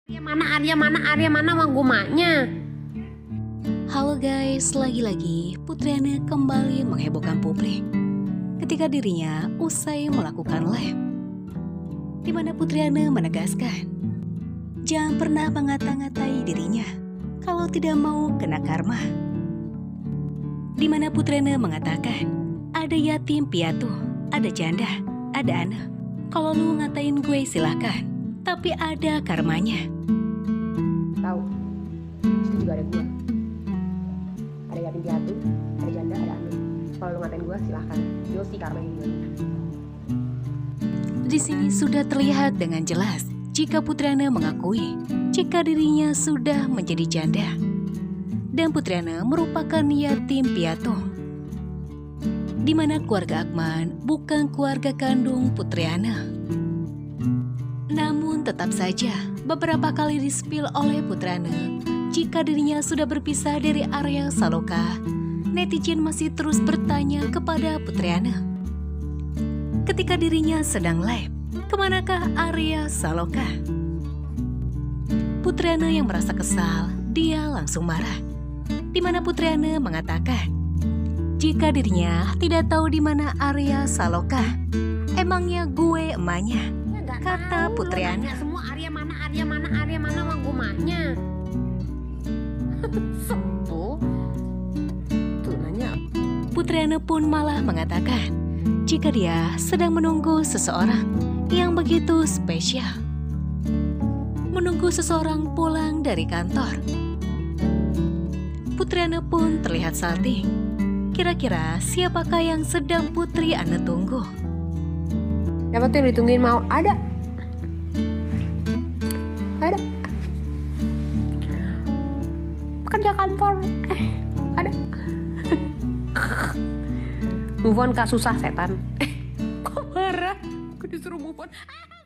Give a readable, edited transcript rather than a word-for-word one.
Arya mana mang gumanya. Halo guys, lagi-lagi Putriana kembali menghebohkan publik ketika dirinya usai melakukan live, di mana Putriana menegaskan jangan pernah mengata-ngatai dirinya kalau tidak mau kena karma. Di mana Putriana mengatakan ada yatim piatu, ada janda, ada anak. Kalau lu ngatain gue silahkan, tapi ada karmanya. Tahu, situ juga ada gua. Ada yatim piatu, ada janda, ada anak. Kalau lu ngatain gua silahkan. Yosi karmanya gua. Di sini sudah terlihat dengan jelas jika Putriana mengakui jika dirinya sudah menjadi janda dan Putriana merupakan yatim piatu, di mana keluarga Akman bukan keluarga kandung Putriana. Namun tetap saja beberapa kali di-spill oleh Putriana jika dirinya sudah berpisah dari Arya Saloka, netizen masih terus bertanya kepada Putriana ketika dirinya sedang live, kemanakah Arya Saloka? Putriana yang merasa kesal, dia langsung marah, di mana Putriana mengatakan jika dirinya tidak tahu di mana Arya Saloka, emangnya gue emaknya, kata Putriana. Semua Arya mana mang gumanya. Tuh nanya. Putriana pun malah mengatakan jika dia sedang menunggu seseorang yang begitu spesial, menunggu seseorang pulang dari kantor. Putriana pun terlihat salting. Kira-kira siapakah yang sedang Putriana tunggu? Siapa tuh yang ditungguin mau? Ada. Pekerja kantor. Ada. Move on kak susah setan. Kok marah? Aku disuruh move on.